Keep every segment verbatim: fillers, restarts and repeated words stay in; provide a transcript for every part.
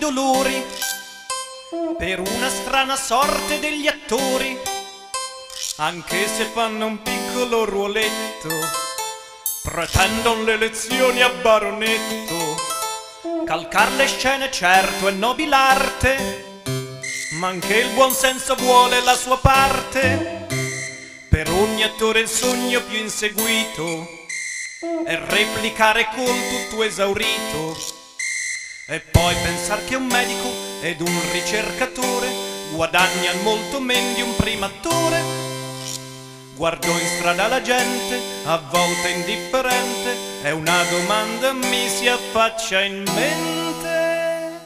dolori per una strana sorte degli attori, anche se fanno un piccolo ruoletto, pretendono le lezioni a baronetto. Calcar le scene certo è nobilarte, ma anche il buon senso vuole la sua parte. Per ogni attore il sogno più inseguito è replicare col tutto esaurito, e poi pensar che un medico ed un ricercatore guadagnano molto meno di un primo attore. Guardo in strada la gente, a volte indifferente, e una domanda mi si affaccia in mente: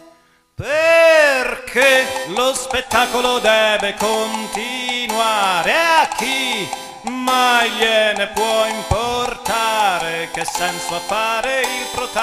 perché lo spettacolo deve continuare? A chi mai gliene può importare? Che senso ha fare il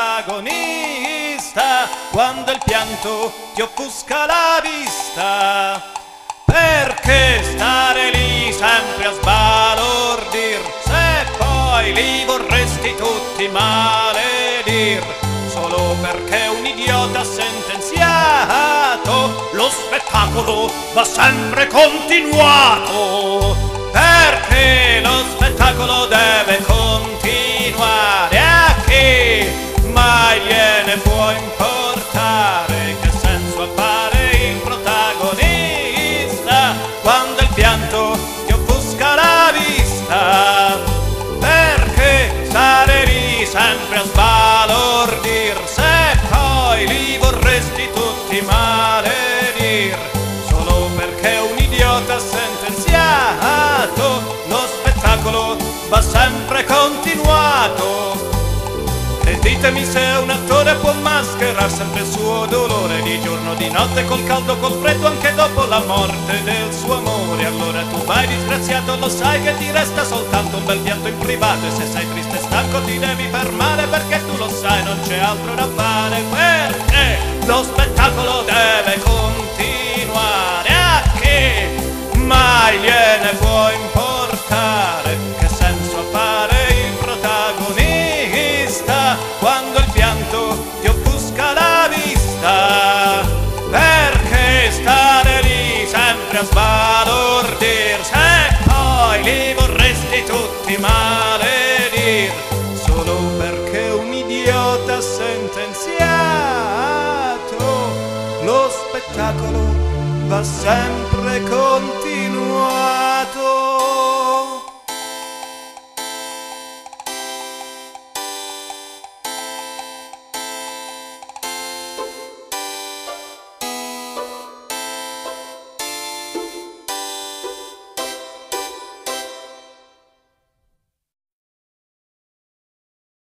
protagonista quando il pianto ti offusca la vista? Perché stare lì sempre a sbalordir, se poi li vorresti tutti maledir, solo perché un idiota ha sentenziato? Lo spettacolo va sempre continuato, perché lo spettacolo deve continuare. A chi mai gliene può importare? Che senso ha fare il protagonista quando il pianto ti offusca la vista? Perché stare lì sempre a sbalordir, se poi li vorresti tutti maledir, solo perché un idiota ha sentenziato? Lo spettacolo va sempre continuato. E ditemi se un attore può mascherar sempre il suo dolore, di giorno, di notte, col caldo, col freddo, anche dopo la morte del suo amore. Allora tu vai disgraziato, lo sai che ti resta soltanto un bel pianto in privato, e se sei triste e stanco ti devi fermare, perché tu lo sai non c'è altro da fare. Perché lo spettacolo deve continuare. A chi mai gliene può importare? Che senso ha fare il protagonista quando il pianto ti offusca la vista? Perché stare lì sempre a sbalordir, se poi li vorresti tutti maledir, solo perché un idiota ha sentenziato? Lo spettacolo va sempre con